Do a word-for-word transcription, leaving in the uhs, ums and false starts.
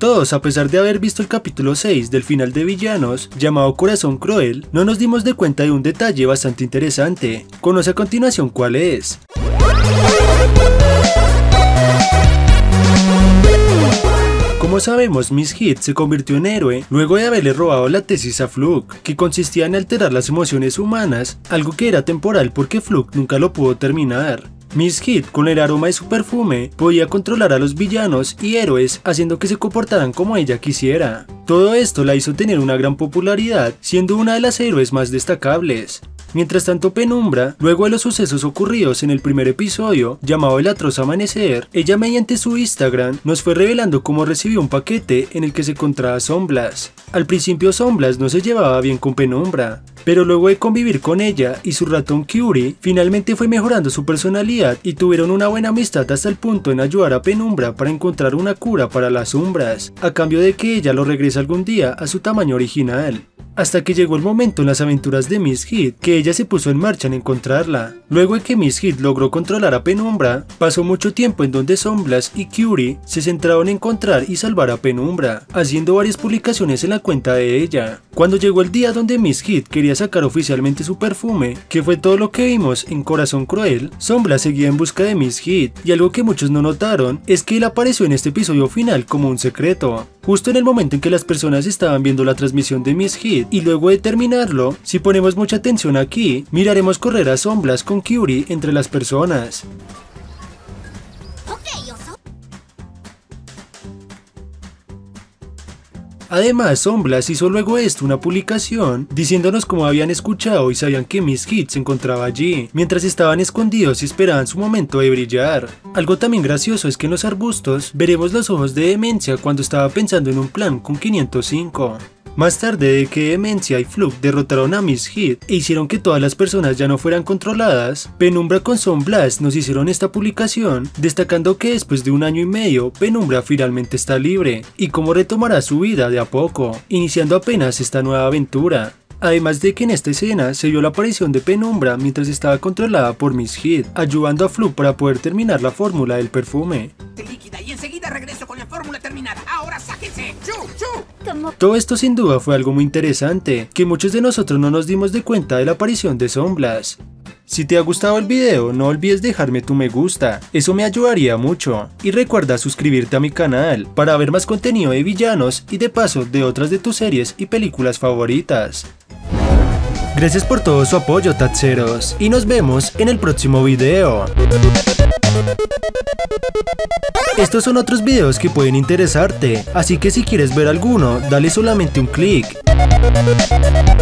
Todos, a pesar de haber visto el capítulo seis del final de Villanos, llamado Corazón Cruel, no nos dimos de cuenta de un detalle bastante interesante. Conoce a continuación cuál es. Como sabemos, Miss Heat se convirtió en héroe luego de haberle robado la tesis a Fluke, que consistía en alterar las emociones humanas, algo que era temporal porque Fluke nunca lo pudo terminar. Miss Heat, con el aroma de su perfume, podía controlar a los villanos y héroes haciendo que se comportaran como ella quisiera. Todo esto la hizo tener una gran popularidad, siendo una de las héroes más destacables. Mientras tanto, Penumbra, luego de los sucesos ocurridos en el primer episodio, llamado El Atroz Amanecer, ella mediante su Instagram nos fue revelando cómo recibió un paquete en el que se encontraba Somblas. Al principio Somblas no se llevaba bien con Penumbra, pero luego de convivir con ella y su ratón Curie, finalmente fue mejorando su personalidad y tuvieron una buena amistad hasta el punto en ayudar a Penumbra para encontrar una cura para las sombras, a cambio de que ella lo regrese algún día a su tamaño original. Hasta que llegó el momento en las aventuras de Miss Heat que ella se puso en marcha en encontrarla. Luego de que Miss Heat logró controlar a Penumbra, pasó mucho tiempo en donde Somblas y Curie se centraron en encontrar y salvar a Penumbra, haciendo varias publicaciones en la cuenta de ella. Cuando llegó el día donde Miss Heat quería sacar oficialmente su perfume, que fue todo lo que vimos en Corazón Cruel, Somblas seguía en busca de Miss Heat, y algo que muchos no notaron es que él apareció en este episodio final como un secreto. Justo en el momento en que las personas estaban viendo la transmisión de Miss Heat, y luego de terminarlo, si ponemos mucha atención aquí, miraremos correr a Somblas con Curie entre las personas. Además, Somblas hizo luego esto una publicación diciéndonos cómo habían escuchado y sabían que Miss Heat se encontraba allí, mientras estaban escondidos y esperaban su momento de brillar. Algo también gracioso es que en los arbustos veremos los ojos de Demencia cuando estaba pensando en un plan con quinientos cinco. Más tarde de que Demencia y Fluke derrotaron a Miss Heat e hicieron que todas las personas ya no fueran controladas, Penumbra con Somblas nos hicieron esta publicación destacando que después de un año y medio Penumbra finalmente está libre y cómo retomará su vida de a poco, iniciando apenas esta nueva aventura. Además de que en esta escena se vio la aparición de Penumbra mientras estaba controlada por Miss Heat, ayudando a Fluke para poder terminar la fórmula del perfume. Líquida y enseguida regreso con la fórmula terminada. Ahora sáquense. ¡Chu, chu! Todo esto sin duda fue algo muy interesante, que muchos de nosotros no nos dimos de cuenta de la aparición de Somblas. Si te ha gustado el video, no olvides dejarme tu me gusta, eso me ayudaría mucho. Y recuerda suscribirte a mi canal para ver más contenido de villanos y de paso de otras de tus series y películas favoritas. Gracias por todo su apoyo, Tatseros, y nos vemos en el próximo video. Estos son otros videos que pueden interesarte, así que si quieres ver alguno, dale solamente un clic.